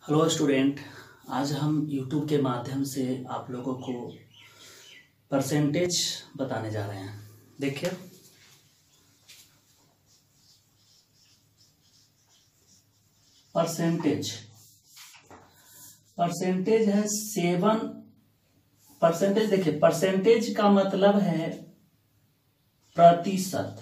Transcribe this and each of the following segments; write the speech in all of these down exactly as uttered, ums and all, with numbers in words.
Hello student, आज हम YouTube के माध्यम से आप लोगों को परसेंटेज बताने जा रहे हैं। देखिए, परसेंटेज परसेंटेज है सेवन परसेंटेज। देखिए, परसेंटेज का मतलब है प्रतिशत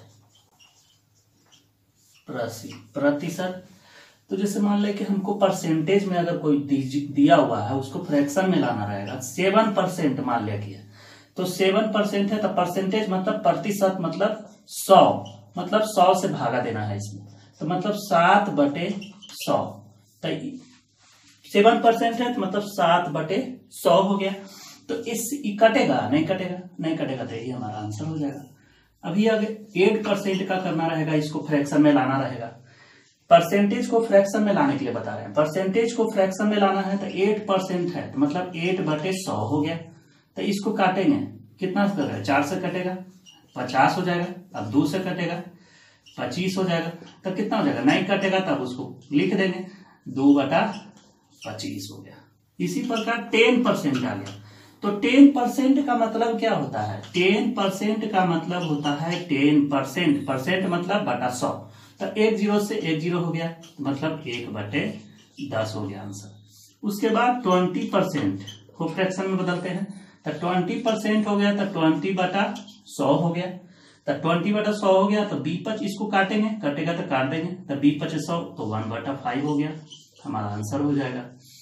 प्रतिशत। तो जैसे मान लें कि हमको परसेंटेज में अगर कोई दिया हुआ है, उसको फ्रैक्शन में लाना रहेगा। सेवन परसेंट मान लिया गया, तो सेवन परसेंट है, तो परसेंटेज मतलब प्रतिशत, मतलब सौ, मतलब सौ से भागा देना है इसमें। तो मतलब सात बटे सौ। तो सेवन परसेंट है तो मतलब सात बटे सौ हो गया। तो इस कटेगा नहीं कटेगा नहीं कटेगा तो यही हमारा आंसर हो जाएगा। अभी आगे एट परसेंट का करना रहेगा, इसको फ्रैक्शन में लाना रहेगा। परसेंटेज को फ्रैक्शन में लाने के लिए बता रहे हैं। परसेंटेज को फ्रैक्शन में लाना है तो एट परसेंट है, तो मतलब एट बटे सौ हो गया। तो इसको काटेंगे, कितना कर रहा है, चार से कटेगा पचास हो जाएगा। अब दो से कटेगा पच्चीस हो जाएगा। तो कितना हो जाएगा, नहीं कटेगा तब उसको लिख देंगे, दो बटा पच्चीस हो गया। इसी प्रकार टेन परसेंट आ गया। तो टेन परसेंट का मतलब क्या होता है, टेन परसेंट का मतलब होता है टेन परसेंट परसेंट मतलब बटा सौ। तो एक जीरो से एक जीरो हो गया, मतलब एक बटे दस हो गया आंसर। उसके बाद ट्वेंटी परसेंट को फ्रैक्शन में बदलते हैं, तो ट्वेंटी परसेंट हो गया, तो ट्वेंटी बटा सौ हो गया। तो ट्वेंटी बटा सौ हो गया, तो बी पच इसको काटेंगे, कटेगा तो काट देंगे, तो बी पचे सौ, तो वन बटा फाइव हो गया, हमारा आंसर हो जाएगा।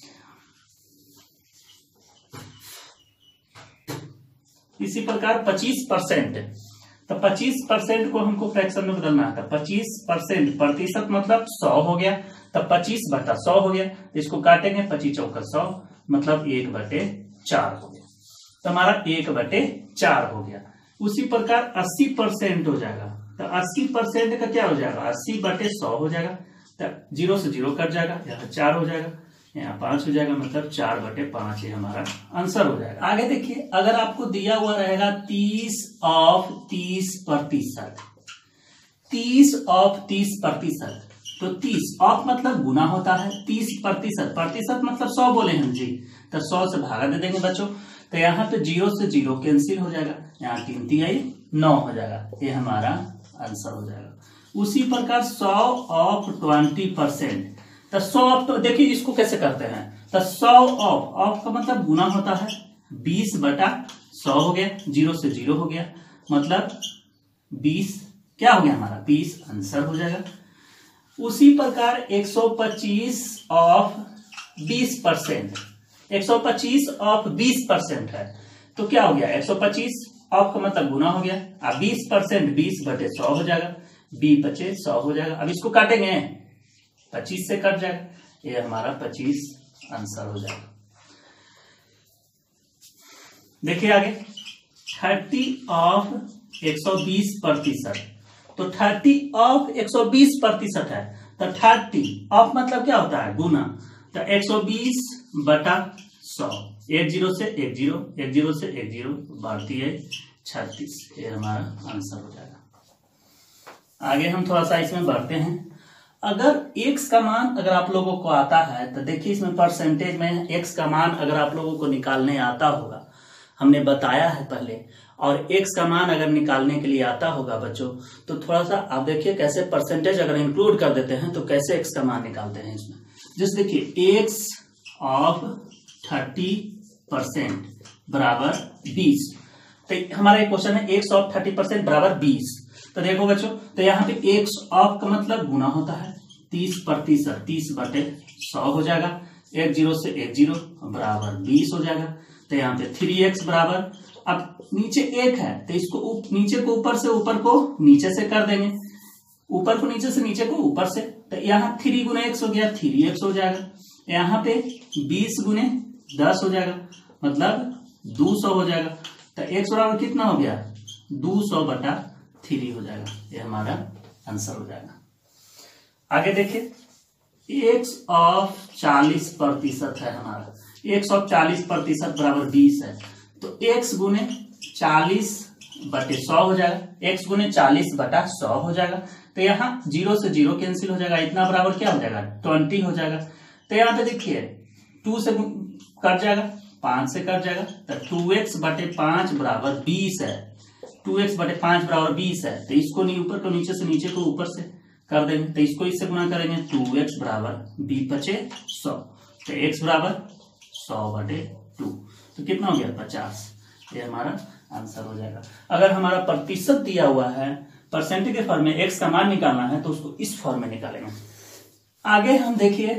इसी प्रकार पच्चीस परसेंट, तो पच्चीस परसेंट को हमको फ्रैक्शन में बदलना है। पच्चीस परसेंट प्रतिशत मतलब सौ हो गया, तो पच्चीस बटा सौ हो गया। इसको काटेंगे, पच्चीस चौका सौ, मतलब एक बटे चार हो गया। तो हमारा एक बटे चार हो गया। उसी प्रकार अस्सी परसेंट हो जाएगा, तो अस्सी परसेंट का क्या हो जाएगा, अस्सी बटे सौ हो जाएगा। तो जीरो से जीरो कट जाएगा, यहाँ चार हो जाएगा, यहाँ पांच हो जाएगा, मतलब चार बटे पांच ही हमारा आंसर हो जाएगा। आगे देखिए, अगर आपको दिया हुआ रहेगा तीस ऑफ तीस प्रतिशत, तीस ऑफ तीस प्रतिशत, तो तीस ऑफ मतलब गुना होता है, तीस प्रतिशत प्रतिशत मतलब सौ बोले हम जी, तो सौ से भागा दे देंगे बच्चों। तो यहाँ पे जीरो से जीरो कैंसिल हो जाएगा, यहाँ तीन तिहाई नौ हो जाएगा, ये हमारा आंसर हो जाएगा। उसी प्रकार सौ ऑफ ट्वेंटी परसेंट, तो सौ ऑफ, तो देखिए इसको कैसे करते हैं, तो सौ ऑफ, ऑफ का मतलब गुना होता है, बीस बटा सौ हो गया, जीरो से जीरो हो गया, मतलब बीस क्या हो गया हमारा, बीस आंसर हो जाएगा। उसी प्रकार एक सौ पच्चीस ऑफ बीस परसेंट, एक सौ पच्चीस ऑफ बीस परसेंट है, तो क्या हो गया, एक सौ पच्चीस ऑफ का मतलब गुना हो गया, अब बीस परसेंट बीस बटे सौ हो जाएगा, बी बचे सौ हो जाएगा। अब इसको काटेंगे, पच्चीस से कट जाएगा, ये हमारा पच्चीस आंसर हो जाएगा। देखिए आगे, थर्टी ऑफ एक सौ बीस प्रतिशत, तो थर्टी ऑफ एक सौ बीस प्रतिशत है, तो थर्टी ऑफ मतलब क्या होता है, गुना। तो एक सौ बीस बटा सौ, एक जीरो से एक जीरो, एक जीरो से एक जीरो, बढ़ती है छत्तीस, ये हमारा आंसर हो जाएगा। आगे हम थोड़ा सा इसमें बढ़ते हैं। अगर x का मान अगर आप लोगों को आता है, तो देखिए इसमें परसेंटेज में x का मान अगर आप लोगों को निकालने आता होगा, हमने बताया है पहले, और x का मान अगर निकालने के लिए आता होगा बच्चों, तो थोड़ा सा आप देखिए कैसे परसेंटेज अगर इंक्लूड कर देते हैं तो कैसे x का मान निकालते हैं इसमें। जैसे देखिए x ऑफ थर्टी परसेंट बराबर बीस, तो हमारा एक क्वेश्चन है x ऑफ थर्टी परसेंट बराबर बीस। तो देखो बच्चों, तो यहाँ पे x ऑफ का मतलब गुना होता है, तीस प्रतिशत तीस बटे सौ हो जाएगा, एक जीरो से एक जीरो बराबर बीस हो जाएगा। तो यहाँ पे थ्री एक्स बराबर, अब नीचे एक है तो इसको उप, नीचे को ऊपर से, ऊपर को नीचे से कर देंगे, ऊपर को नीचे से, नीचे को ऊपर से। तो यहाँ थ्री गुने एक्स हो गया, थ्री एक्स हो जाएगा। यहाँ पे बीस गुने दस हो जाएगा, मतलब दो सौ हो जाएगा। तो एक्स बराबर कितना हो गया, दो सौ बटा थ्री हो जाएगा, ये हमारा आंसर हो जाएगा। आगे देखिए, एक्स ऑफ चालीस प्रतिशत है हमारा, एक्स ऑफ चालीस प्रतिशत बराबर बीस है, तो एक्स गुने चालीस बटे सौ हो जाएगा, एक्स गुने चालीस बटा सौ हो जाएगा। तो यहाँ जीरो से जीरो कैंसिल हो जाएगा, इतना बराबर क्या हो जाएगा, ट्वेंटी हो जाएगा। तो यहाँ पे देखिए टू से कट जाएगा, पांच से कट जाएगा, तो टू एक्स बटे पांच बराबर बीस है। टू एक्स बटे पांच बराबर बीस है, तो इसको नहीं ऊपर को नीचे से, नीचे को ऊपर से कर देंगे, तो इसको इससे गुना करेंगे, टू एक्स बराबर बी पचे सौ, तो एक्स बराबर सौ बटे टू, तो कितना हो गया पचास। ये हमारा आंसर हो जाएगा। अगर हमारा प्रतिशत दिया हुआ है, परसेंटेज के फॉर्म में एक्स का मान निकालना है, तो उसको इस फॉर्म में निकालेंगे। आगे हम देखिए,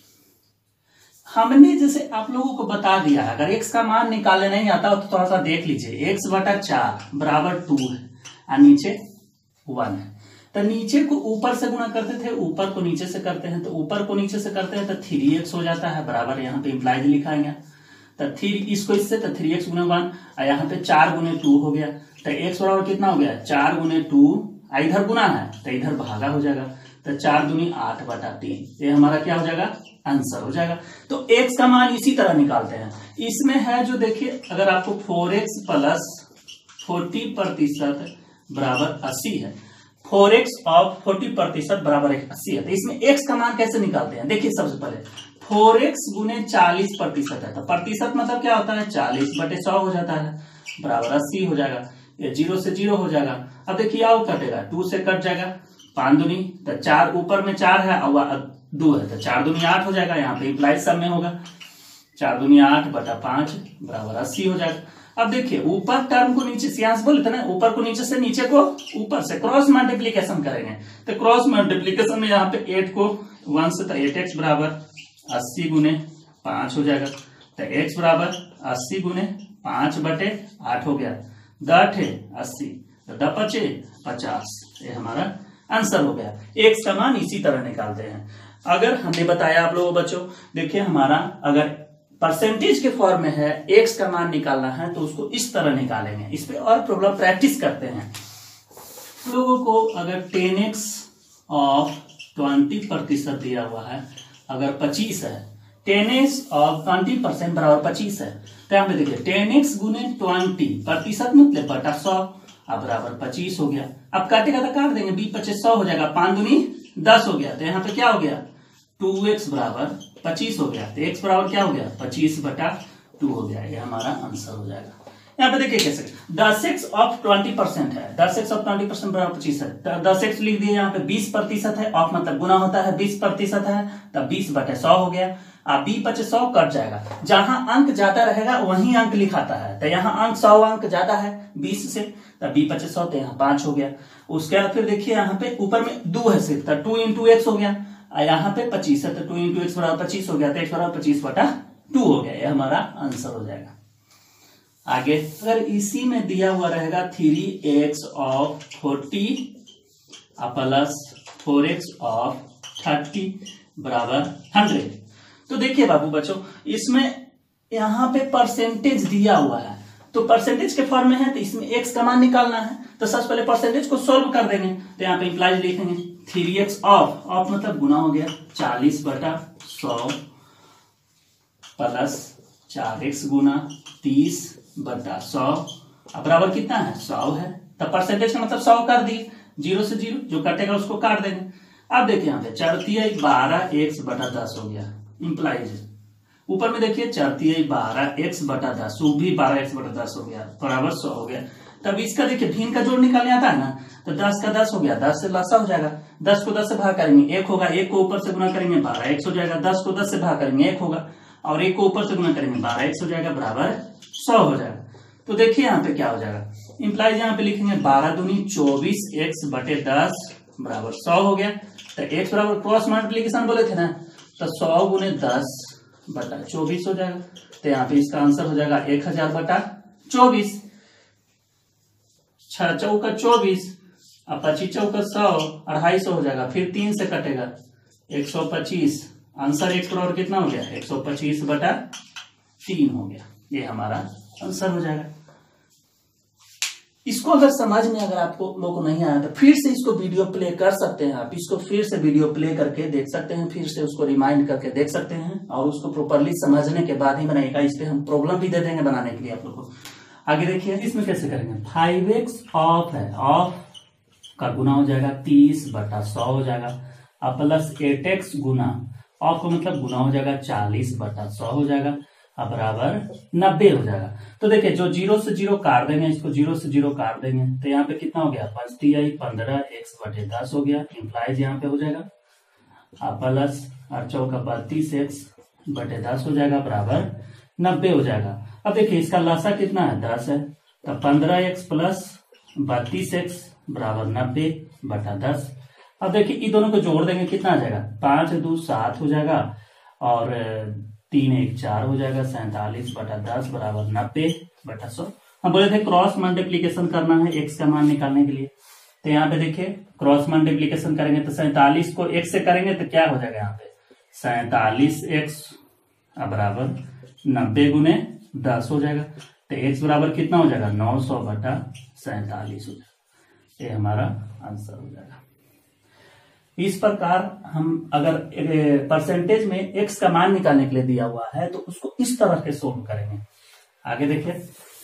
हमने जैसे आप लोगों को बता दिया है, अगर एक्स का मान निकालने नहीं आता हो तो थोड़ा सा देख लीजिए। एक्स बटा चार बराबर टू है और नीचे वन है, तो नीचे को ऊपर से गुणा करते थे, ऊपर को नीचे से करते हैं, तो ऊपर को नीचे से करते हैं तो थ्री एक्स हो जाता है बराबर, यहाँ पे इम्प्लाइज लिखाएंगे, तो थ्री इसको इससे, तो थ्री एक्स गुने वन, और यहाँ पे चार गुने टू हो गया, तो एक्स बराबर कितना हो गया चार गुने टू, इधर गुना है तो इधर भागा हो जाएगा, तो चार दूनी आठ बटा तीन, ये हमारा क्या हो जाएगा आंसर हो जाएगा। तो एक्स का मान इसी तरह निकालते हैं। इसमें है जो देखिए, अगर आपको फोर एक्स प्लस फोर्टी प्रतिशत बराबर अस्सी है, फोर एक्स और फोर्टी प्रतिशत बराबर अस्सी है, तो इसमें एक्स का मान कैसे निकालते हैं? देखिए सबसे पहले फोर एक्स गुने चालीस प्रतिशत है, तो प्रतिशत मतलब क्या होता है चालीस बटे सौ हो जाता है बराबर अस्सी हो जाएगा, ये जीरो से जीरो हो जाएगा। अब देखिए आओ कटेगा, टू से कट जाएगा, पांच दूनी, तो चार ऊपर में चार है और दो है, तो चार दूनी आठ हो जाएगा, यहाँ पे इम्प्लाइज सब में होगा, चार दूनी आठ बटा पांच बराबर अस्सी हो जाएगा। अब देखिए ऊपर टर्म को नीचे से, यहां बोले थे ना ऊपर को नीचे से, नीचे को ऊपर से, क्रॉस मल्टीप्लीकेशन करेंगे, तो क्रॉस मल्टीप्लीकेशन में यहाँ पे एट को वन से, तो एट एक्स बराबर अस्सी गुने पांच हो जाएगा, तो एक्स बराबर अस्सी गुने पांच बटे आठ हो गया, दठ है अस्सी, तो द पचे पचास, ये हमारा आंसर हो गया। एक्स का मान इसी तरह निकालते हैं। अगर हमने बताया आप लोगों बच्चों, देखिए हमारा अगर परसेंटेज के फॉर्म में है, एक्स का मान निकालना है, तो उसको इस तरह निकालेंगे। इस पे और प्रॉब्लम प्रैक्टिस करते हैं लोगों को। अगर टेन एक्स ऑफ ट्वेंटी प्रतिशत दिया हुआ है, अगर पच्चीस है, ten X of twenty percent बराबर पच्चीस है, तो यहाँ पे देखिए टेन एक्स गुने ट्वेंटी प्रतिशत मतलब बटा सौ, अब बराबर पच्चीस हो गया। अब काटेगा तो काट देंगे, बी पच्चीस सौ हो जाएगा, पांच दूनी दस हो गया, तो यहाँ पे क्या हो गया टू एक्स बराबर पच्चीस हो गया, तो एक्स बराबर क्या हो गया पच्चीस बटा टू हो गया, ये हमारा आंसर हो जाएगा। यहाँ पे देखिए कैसे, दस एक्स ऑफ ट्वेंटी परसेंट है, दस एक्स ऑफ ट्वेंटी परसेंट बराबर पच्चीस है, दस एक्स लिख दिए, यहाँ पे बीस प्रतिशत है, ऑफ मतलब गुना होता है, बीस प्रतिशत है, तब बीस बटे सौ हो गया। अब बी पचे सौ कट जाएगा, जहां अंक ज्यादा रहेगा वहीं अंक लिखाता है, तो यहाँ अंक सौ अंक ज्यादा है बीस से, तब बी पचे सौ, तो यहाँ पांच हो गया। उसके बाद फिर देखिए यहाँ पे ऊपर में दो है सिर्फ, तो टू इंटू एक्स हो गया, यहाँ पे पच्चीस है, तो टू इंटू एक्स बराबर पच्चीस हो गया, तो एक्स बराबर पच्चीस बटा टू हो गया, ये हमारा आंसर हो जाएगा। आगे अगर इसी में दिया हुआ रहेगा three X of forty plus four X of thirty बराबर हंड्रेड, तो देखिए बाबू बच्चों, इसमें यहाँ पे परसेंटेज दिया हुआ है, तो परसेंटेज के फॉर्म में है, तो इसमें एक्स का मान निकालना है, तो सबसे पहले परसेंटेज को सोल्व कर देंगे, तो यहाँ पे इम्प्लाइज लिखेंगे थ्री एक्स ऑफ, ऑफ मतलब गुना हो गया, चालीस बटा सौ प्लस चार एक्स गुना तीस बटा सौ, अब बराबर कितना है सौ है, तब परसेंटेज का मतलब सौ कर दिए, जीरो से जीरो जो कटेगा उसको काट देंगे। अब देखिए यहाँ पे चढ़ती बारह एक्स बटा दस हो गया, इम्प्लाइज ऊपर में देखिए चढ़ती बारह एक्स बटा दस, वो भी बारह एक्स बटा दस हो गया बराबर सौ हो गया। तब इसका देखिए भिन्न का जोड़ निकालने आता है ना, तो दस का दस हो गया, दस से लसा हो जाएगा, दस को दस से भाग करेंगे एक होगा, एक को ऊपर से गुना करेंगे बारह एक्स हो जाएगा, दस को दस से भाग करेंगे एक होगा, और एक को ऊपर से गुना करेंगे बारह एक्स हो जाएगा बराबर सौ हो जाएगा। तो देखिए यहाँ पे क्या हो जाएगा, इम्प्लाइज यहाँ पे लिखेंगे बारह दूनी चौबीस एक्स बटे दस बराबर सौ हो गया, तो एक्स बराबर क्रॉस मल्टीप्लीकेशन बोले थे ना, तो सौ गुने दस बटा चौबीस हो जाएगा, तो यहाँ पे इसका आंसर हो जाएगा एक हजार बटा चौबीस, छह चौका चौबीस, अब पच्चीस चौका सौ, अढ़ाई सौ हो जाएगा, फिर तीन से कटेगा एक सौ पच्चीस, आंसर एक्स बराबर कितना हो गया एक सौ पच्चीस बटा तीन हो गया, ये हमारा आंसर हो जाएगा। इसको अगर समझ में अगर आपको लोग को नहीं आया तो फिर से इसको वीडियो प्ले कर सकते हैं, आप इसको फिर से वीडियो प्ले करके देख सकते हैं, फिर से उसको रिमाइंड करके देख सकते हैं, और उसको प्रॉपरली समझने के बाद ही बनाइएगा। इस पे हम प्रॉब्लम भी दे देंगे बनाने के लिए आप लोग को। आगे देखिए इसमें कैसे करेंगे, फाइव एक्स ऑफ है, ऑफ का गुना हो जाएगा तीस बटा सौ हो जाएगा, अब प्लस एट एक्स गुना ऑफ का मतलब गुना हो जाएगा, चालीस बटा सौ हो जाएगा अब बराबर नब्बे हो जाएगा। तो देखिए जो जीरो से जीरो काट देंगे, इसको जीरो से जीरो काट देंगे तो यहाँ पे कितना हो गया, पंचती आई पंद्रह, एक्स बटे दस हो गया, इंप्लाइज यहाँ पे हो जाएगा प्लस और चौका बत्तीस एक्स बटे दस हो जाएगा बराबर नब्बे हो जाएगा। अब देखिए इसका लसा कितना है, दस है, तो पंद्रह एक्स प्लस बत्तीस एक्स बराबर नब्बे बटा दस। अब देखिए इन दोनों को जोड़ देंगे कितना आ जाएगा, पांच दो सात हो जाएगा और तीन एक चार हो जाएगा, सैंतालीस बटा दस बराबर नब्बे बटा सौ। हम बोले थे क्रॉस मल्टीप्लीकेशन करना है एक्स का मान निकालने के लिए, तो यहाँ पे देखिए क्रॉस मल्टीप्लीकेशन करेंगे तो सैंतालीस को एक्स से करेंगे तो क्या हो जाएगा, यहाँ पे सैंतालीस एक्स बराबर नब्बे गुने दस हो जाएगा, तो एक्स बराबर कितना हो जाएगा, नौ सौ बटा सैंतालीस हो जाएगा। ये हमारा आंसर हो जाएगा। इस प्रकार हम अगर परसेंटेज में एक्स का मान निकालने के लिए दिया हुआ है तो उसको इस तरह के सोल्व करेंगे। आगे देखिए,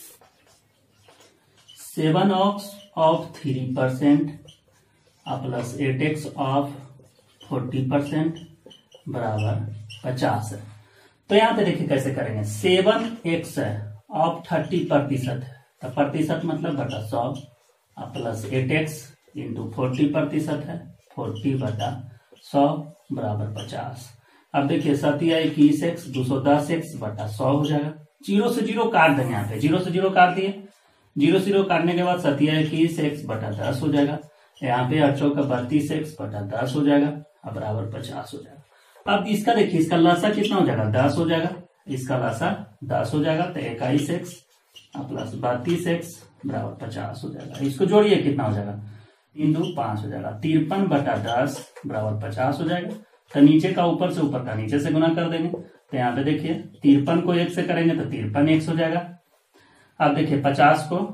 seven X of three percent plus eight X of forty percent बराबर पचास है। तो यहां पे देखिए कैसे करेंगे, सेवन एक्स है ऑफ थर्टी प्रतिशत है, तो प्रतिशत मतलब बटा सौ, plus eight X into forty प्रतिशत है, फोर्टी बटा सौ बराबर पचास। अब देखिए सतिया इक्कीस एक्स दो सौ दस एक्स बटा सौ हो जाएगा। जीरो से जीरो काट देंगे, यहाँ पे जीरो से जीरो काट दिए, जीरो से जीरो काटने के बाद सतिया इक्कीस एक्स बटा दस हो जाएगा, यहाँ पे अठो का बत्तीस एक्स बटा दस हो जाएगा अब बराबर पचास हो जाएगा। अब इसका देखिए इसका लसा कितना हो जाएगा, दस हो जाएगा, इसका लसा दस हो जाएगा, तो इक्कीस एक्स प्लस बत्तीस एक्स बराबर पचास हो जाएगा। इसको जोड़िए कितना हो जाएगा, तीन दो पांच हो जाएगा, तिरपन बटा दस बराबर पचास हो जाएगा। तो नीचे का ऊपर से ऊपर का नीचे से गुना कर देंगे, तो यहाँ पे देखिए तिरपन को एक से करेंगे तो तिरपन एक्स हो जाएगा। अब देखिए पचास को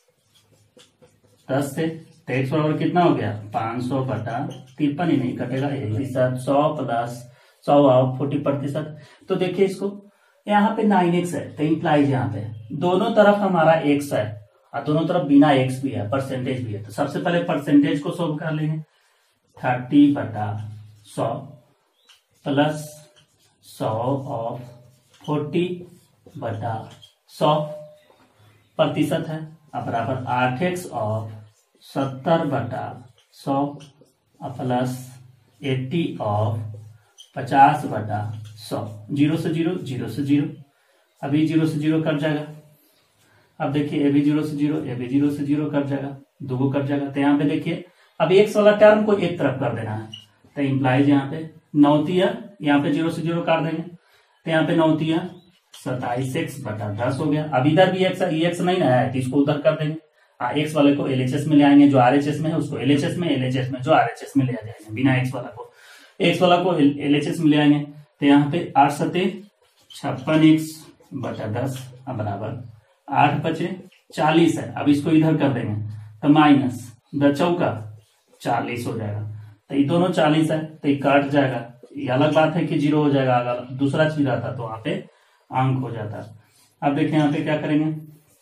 दस से, तो एक्स बराबर कितना हो गया, पांच सौ बटा तिरपन ही नहीं कटेगा, प्रतिशत सौ प्लस सौ और फोर्टी प्रतिशत। तो देखिए इसको यहाँ पे नाइन एक्स है, तो इंप्लाइज यहाँ पे दोनों तरफ हमारा एक्स है और दोनों तरफ बिना एक्स भी है, परसेंटेज भी है। तो सबसे पहले परसेंटेज को सोल्व कर लेंगे, थर्टी बटा सौ प्लस सौ ऑफ फोर्टी बटा सौ प्रतिशत है अब बराबर आठ एक्स ऑफ सत्तर बटा सौ प्लस एट्टी ऑफ पचास बटा सौ। जीरो से जीरो, जीरो से जीरो, अभी जीरो से जीरो कट जाएगा। अब देखिए ए भी जीरो से जीरो, ए भी जीरो से जीरो कट जाएगा, दो को कट जाएगा। तो यहाँ पे देखिए अब एक्स वाला टर्म को एक तरफ कर देना है, तो इंप्लाइज यहाँ पे नौतिया, यहाँ पे जीरो से जीरो काट देंगे, तो यहाँ पे नौतिया सताइस एक्स बटा दस हो गया। अब इधर भी एक्स एक्स नहीं ना है तो इसको उधर कर देंगे, हाँ एक्स वाले को एलएचएस में ले आएंगे, जो आरएचएस में है उसको एलएचएस में, एलएचएस में जो आरएचएस में ले आ जाएंगे, बिना एक्स वाला को एक्स वाला को एलएचएस में ले आएंगे। तो यहाँ पे आठ सत्ते छप्पन एक्स बटा दस अब बराबर आठ बचे चालीस है। अब इसको इधर कर देंगे तो माइनस द चौका चालीस हो जाएगा, तो ये दोनों चालीस है तो ये काट जाएगा। ये अलग बात है कि जीरो हो जाएगा, अगर दूसरा चीज रहता तो वहां पे अंक हो जाता। अब देखिए यहाँ पे क्या करेंगे,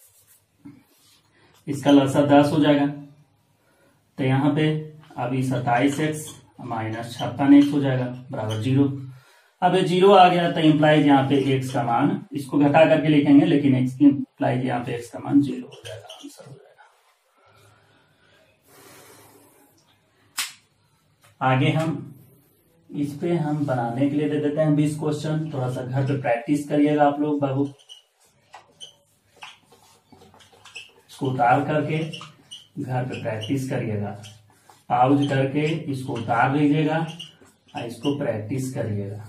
इसका लसा दस हो जाएगा, तो यहाँ पे अभी सताइस एक्स माइनस छप्पन एक्स हो जाएगा बराबर जीरो। अब ये जीरो आ गया तो इंप्लाइज यहाँ पे एक्स का मान, इसको घटा करके लिखेंगे लेकिन एक्स इंप्लाइज यहाँ पे एक्स का मान जीरो हो जाएगा, आंसर हो जाएगा। आगे हम इस पे हम बनाने के लिए दे देते हैं बीस क्वेश्चन, थोड़ा सा घर पे प्रैक्टिस करिएगा आप लोग बाबू, इसको उतार करके घर पे प्रैक्टिस करिएगा, पाउज करके इसको उतार लीजिएगा और इसको प्रैक्टिस करिएगा।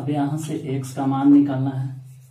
अब यहां से x का मान निकालना है।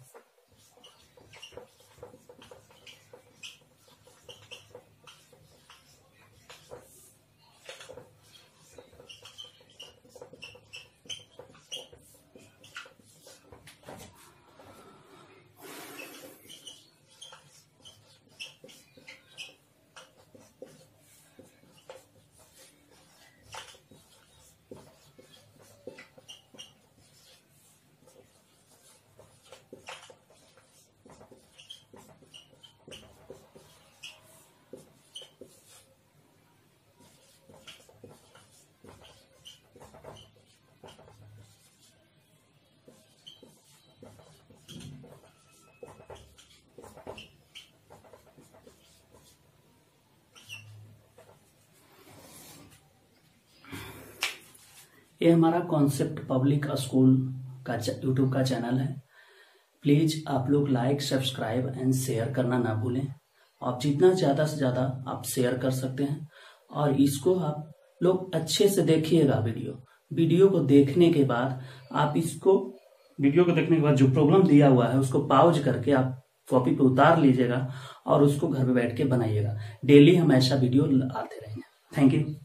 ये हमारा कॉन्सेप्ट पब्लिक स्कूल का यूट्यूब का चैनल है। प्लीज आप लोग लाइक, सब्सक्राइब एंड शेयर करना ना भूलें। आप जितना ज्यादा से ज्यादा आप शेयर कर सकते हैं और इसको आप लोग अच्छे से देखिएगा। वीडियो वीडियो को देखने के बाद आप इसको वीडियो को देखने के बाद जो प्रॉब्लम दिया हुआ है उसको पॉज करके आप कॉपी पे उतार लीजिएगा और उसको घर पे बैठ के बनाइएगा। डेली हम ऐसा वीडियो आते रहेंगे। Thank you.